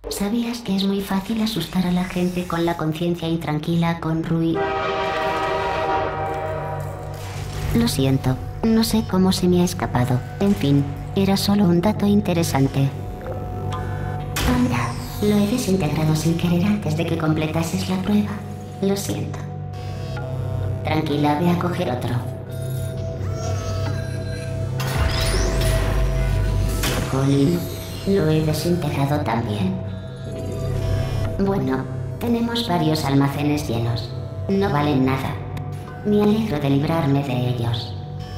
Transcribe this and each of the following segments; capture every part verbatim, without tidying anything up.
¿Sabías que es muy fácil asustar a la gente con la conciencia intranquila con ruido? Lo siento, no sé cómo se me ha escapado. En fin, era solo un dato interesante. Anda, lo he desintegrado sin querer antes de que completases la prueba. Lo siento. Tranquila, ve a coger otro. Jolín, lo he desintegrado también. Bueno, tenemos varios almacenes llenos. No valen nada. Me alegro de librarme de ellos.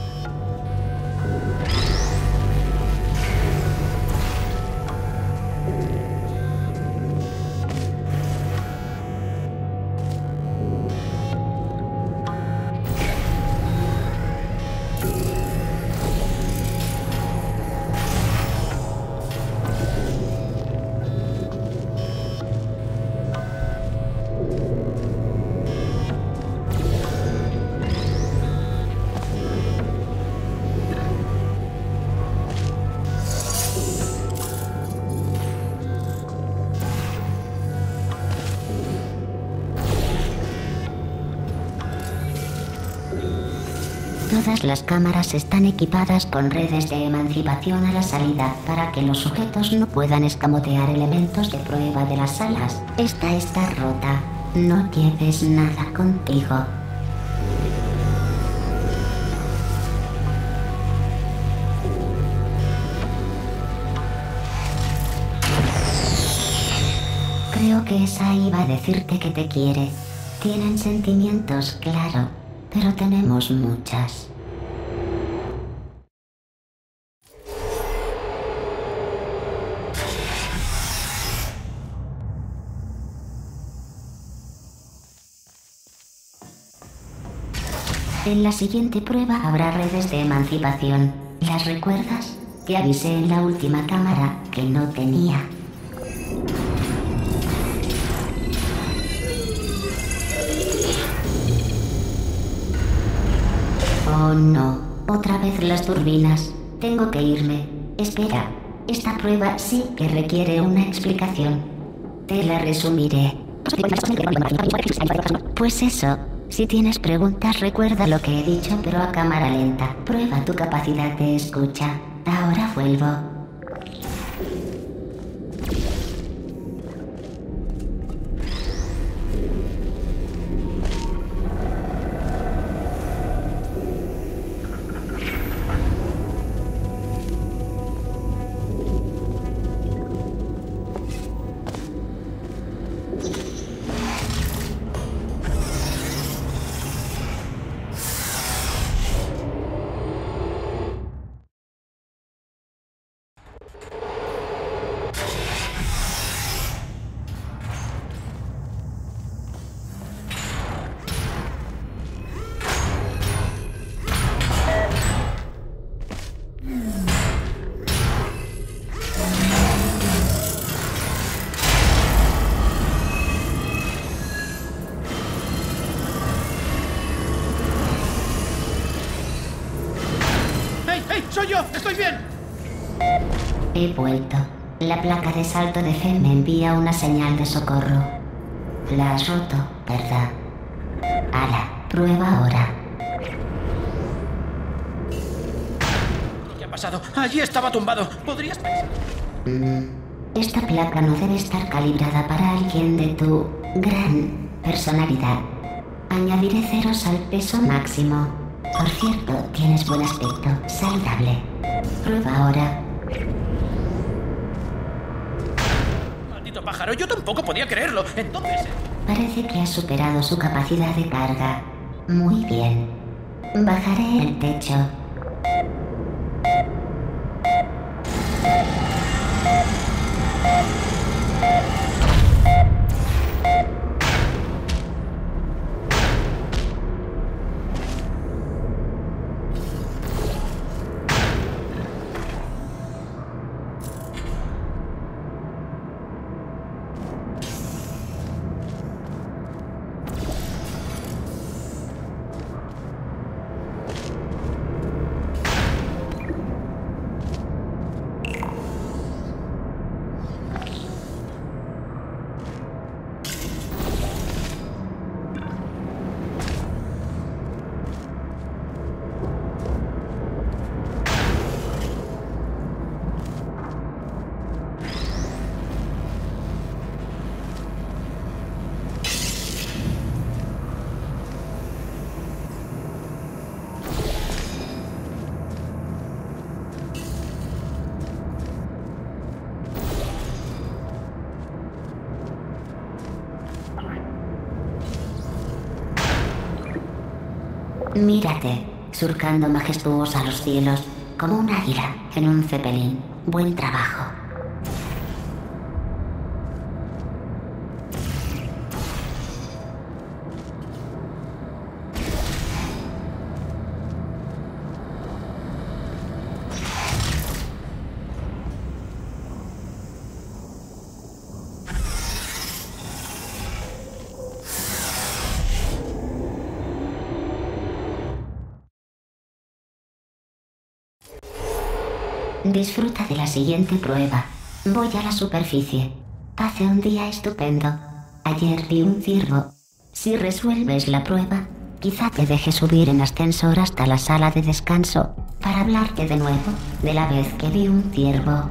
Todas las cámaras están equipadas con redes de emancipación a la salida para que los sujetos no puedan escamotear elementos de prueba de las salas. Esta está rota. No lleves nada contigo. Creo que esa iba a decirte que te quiere. Tienen sentimientos, claro, pero tenemos muchas. En la siguiente prueba habrá redes de emancipación. ¿Las recuerdas? Te avisé en la última cámara que no tenía. Oh no, otra vez las turbinas. Tengo que irme. Espera, esta prueba sí que requiere una explicación. Te la resumiré. Pues eso. Si tienes preguntas, recuerda lo que he dicho, pero a cámara lenta. Prueba tu capacidad de escucha. Ahora vuelvo. ¡Soy yo! ¡Estoy bien! He vuelto. La placa de salto de fe me envía una señal de socorro. La has roto, ¿verdad? Hala, prueba ahora. ¿Qué ha pasado? Allí estaba tumbado. ¿Podrías pensar? Mm, esta placa no debe estar calibrada para alguien de tu gran personalidad. Añadiré ceros al peso máximo. Por cierto, tienes buen aspecto, saludable. Prueba ahora. Maldito pájaro, yo tampoco podía creerlo. Entonces... Parece que has superado su capacidad de carga. Muy bien. Bajaré el techo. Mírate, surcando majestuosa los cielos, como un águila en un cepelín. Buen trabajo. Disfruta de la siguiente prueba. Voy a la superficie. Hace un día estupendo. Ayer vi un ciervo. Si resuelves la prueba, quizá te deje subir en ascensor hasta la sala de descanso para hablarte de nuevo de la vez que vi un ciervo.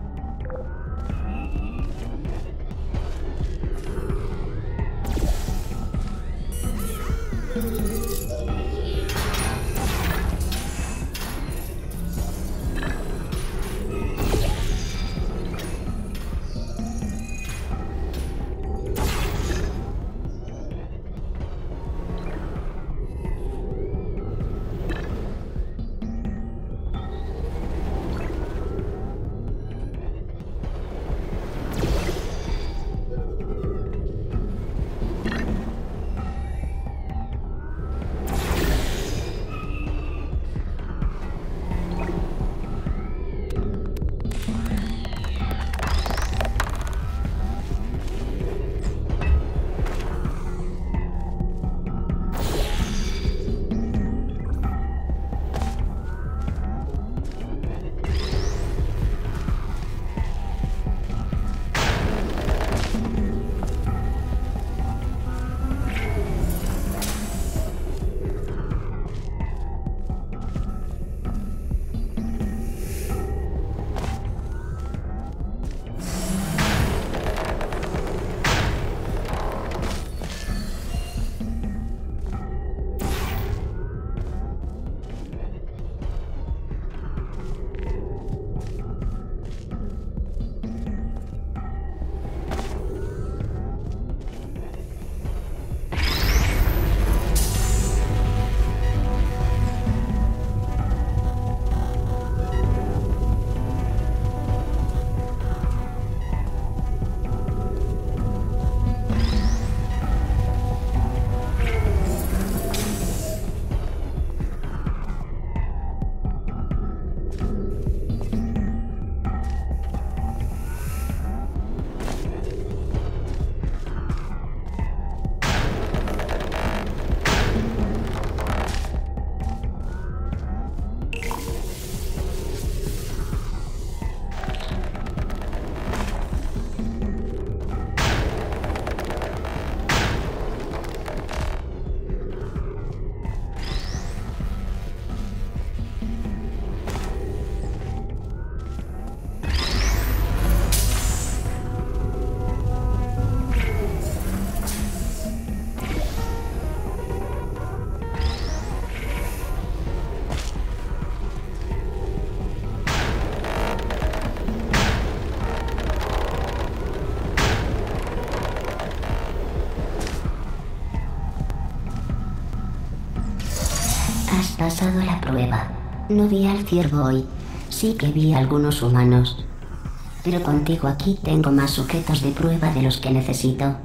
Has pasado la prueba. No vi al ciervo hoy. Sí que vi a algunos humanos. Pero contigo aquí tengo más sujetos de prueba de los que necesito.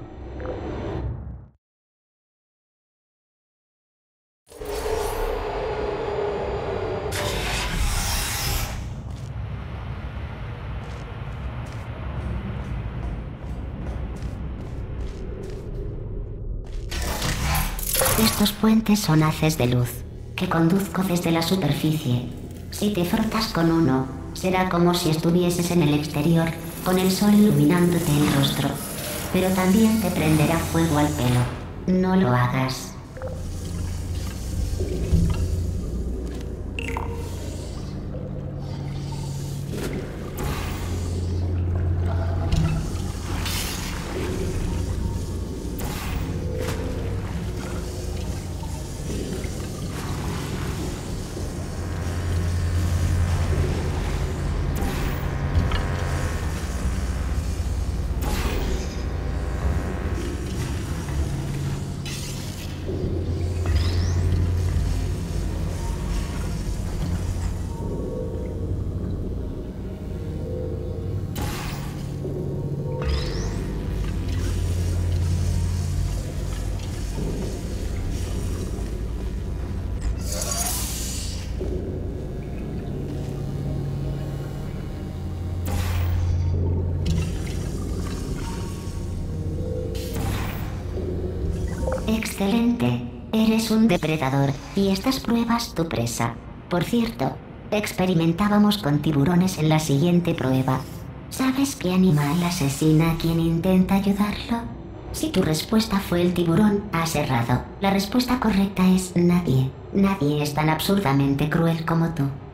Estos puentes son haces de luz, que conduzco desde la superficie. Si te frotas con uno, será como si estuvieses en el exterior, con el sol iluminándote el rostro. Pero también te prenderá fuego al pelo. No lo hagas. Excelente. Eres un depredador y estas pruebas tu presa. Por cierto, experimentábamos con tiburones en la siguiente prueba. ¿Sabes qué animal asesina a quien intenta ayudarlo? Si tu respuesta fue el tiburón, has errado. La respuesta correcta es nadie. Nadie es tan absurdamente cruel como tú.